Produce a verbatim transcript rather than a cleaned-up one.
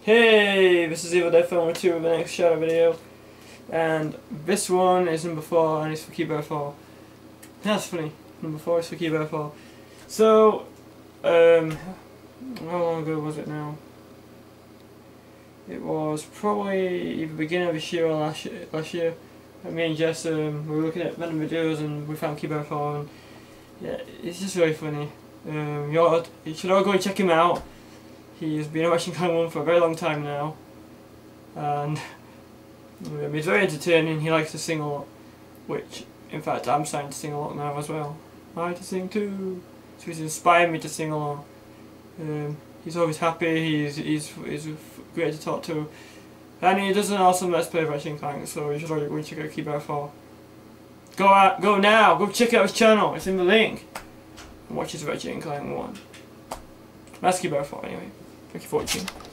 Hey, this is Evil Dead Film two with the next Shadow video, and this one is number four and it's for Keyboard four. That's funny, number four is for Keyboard four. So, um, how long ago was it now? It was probably either beginning of this year or last year. Last year. Me and Jess um, we were looking at random videos and we found Keyboard four, and yeah, it's just very funny. Um, you, ought, you should all go and check him out. He's been watching Kang one for a very long time now, and um, he's very entertaining. He likes to sing a lot, which in fact I'm starting to sing a lot now as well. I like to sing too, so he's inspired me to sing a lot. Um, he's always happy, he's, he's, he's great to talk to, and he does an awesome Let's Play of Ratchet and Clank, so you should already go and check out Keyboard four. Go out, go now, go check out his channel, it's in the link, and watch his Ratchet and Clank one. That's Keyboard four anyway. Thank you for watching.